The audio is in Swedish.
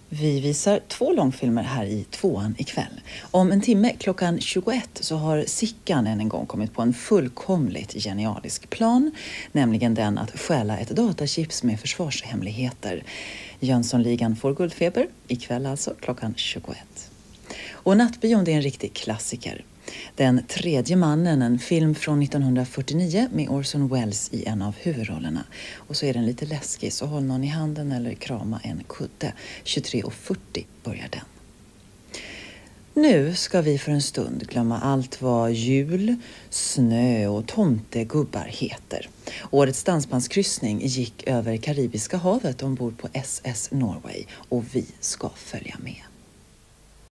Vi visar 2 långfilmer här i 2:an ikväll. Om en timme klockan 21 så har Sickan än en gång kommit på en fullkomligt genialisk plan, nämligen den att stjäla ett datachips med försvarshemligheter. Jönssonligan får Guldfeber, ikväll alltså klockan 21. Och Nattbion är en riktig klassiker. Den tredje mannen, en film från 1949 med Orson Welles i en av huvudrollerna. Och så är den lite läskig, så håll någon i handen eller krama en kudde. 23:40 börjar den. Nu ska vi för en stund glömma allt vad jul, snö och tomtegubbar heter. Årets dansbandskryssning gick över Karibiska havet ombord på SS Norway och vi ska följa med.